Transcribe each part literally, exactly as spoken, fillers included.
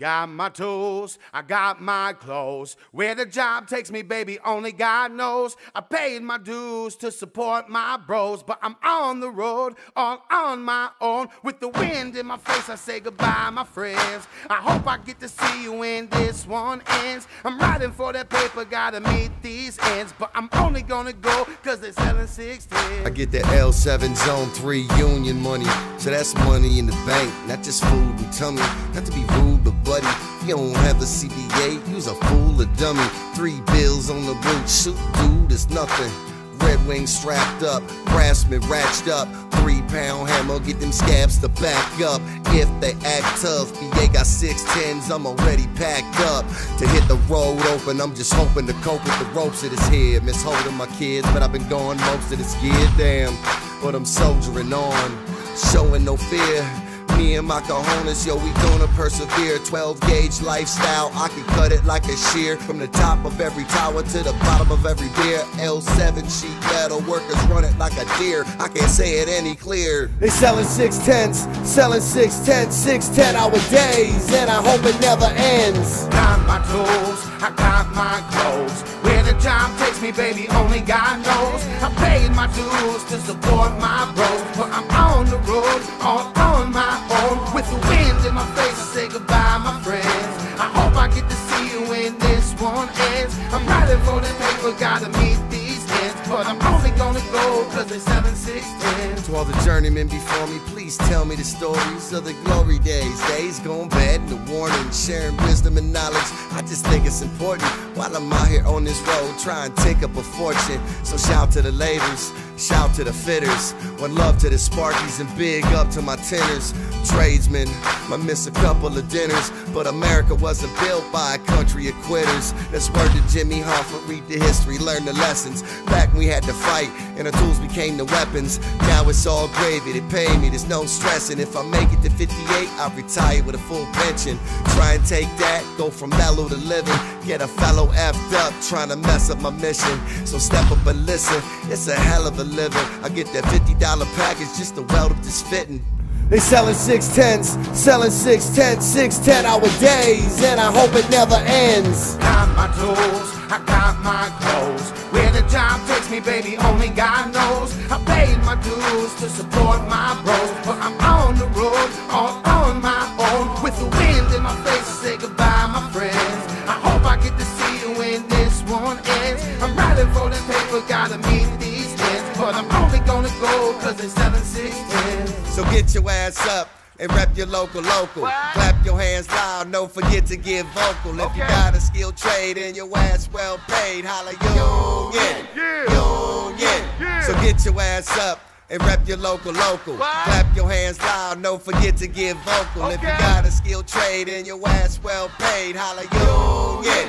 Got my tools, I got my clothes. Where the job takes me, baby, only God knows. I paid my dues to support my bros, but I'm on the road, all on my own. With the wind in my face, I say goodbye, my friends. I hope I get to see you when this one ends. I'm riding for that paper, gotta meet these ends, but I'm only gonna go cause they're selling six ten. I get that L seven Zone three Union money, so that's money in the bank, not just food and tummy. Not to be rude, but buddy, you don't have a C B A, you's a fool, a dummy. Three bills on the boot, shoot dude, it's nothing. Red Wing strapped up, Brassman ratched up, three pound hammer, get them scabs to back up. If they act tough, B A got six tens, I'm already packed up to hit the road open. I'm just hoping to cope with the ropes of this head. Miss holding my kids, but I've been gone most of this year, damn. But I'm soldiering on, showing no fear. Me and my cojones, yo, we gonna persevere. twelve gauge lifestyle, I can cut it like a shear. From the top of every tower to the bottom of every beer. L seven sheet metal, workers run it like a deer. I can't say it any clearer. They selling six tens, selling six tens, six ten hour days, and I hope it never ends. Got my tools, I got my clothes. Where the job takes me, baby, only God knows. I paid my dues to support my bros, but I'm on the road, all on my own. With the wind in my face, I say goodbye, my friends. I hope I get to see you when this one ends. I'm riding for the paper, gotta meet these ends, but I'm only gonna go cause they're selling six tens. To all the journeymen before me, please tell me the stories of the glory days. Days gone bad and the warning, sharing wisdom and knowledge. I just think it's important while I'm out here on this road trying to take up a fortune. So shout to the labors, shout to the fitters, one love to the Sparkies, and big up to my tenors. Tradesmen, might miss a couple of dinners, but America wasn't built by a country of quitters. That's word to Jimmy Hoffa, read the history, learn the lessons. Back when we had to fight and our tools became the weapons. Now it's all gravy, they pay me, there's no stressing. If I make it to fifty-eight, I'll retire with a full pension. Try and take that, go from mellow to living. Get a fellow effed up, trying to mess up my mission. So step up and listen, it's a hell of a living. I get that fifty dollar package just to weld up this fitting. They selling six tens, selling six tens, six ten hour days, and I hope it never ends. Got my tools, I got my clothes. Where the job takes me, baby, only God knows. I paid my dues to support my bros, but I'm on the road, all on my own. With the wind in my face, I say goodbye, my friends. I hope I get to see you when this one ends. I'm riding for the paper, gotta meet these ends, but I'm only gonna go cause they're selling six tens. So get your ass up and rep your local local. What? Clap your hands loud, don't forget to get vocal. If Okay. you got a skilled trade and your ass well paid, holla union, Yeah. union. Yeah. So get your ass up and rep your local local. What? Clap your hands loud, don't forget to get vocal. If you Okay. got a skilled trade and your ass well paid, holla union,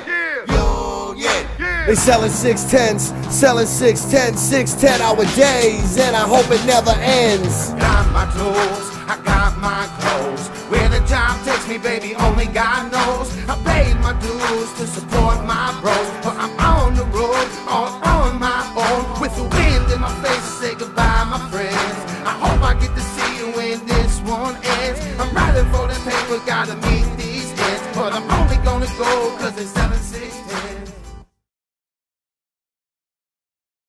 union. Yeah. They selling six tens, selling six tens, six ten hour days, and I hope it never ends. Got my tools, I got my clothes. Where the job takes me, baby, only God knows. I paid my dues to support my bros, but I'm on the road, all on my own. With the wind in my face, I say goodbye, my friends. I hope I get to see you when this one ends. I'm riding for the paper, gotta meet these ends, but I'm only gonna go cause it's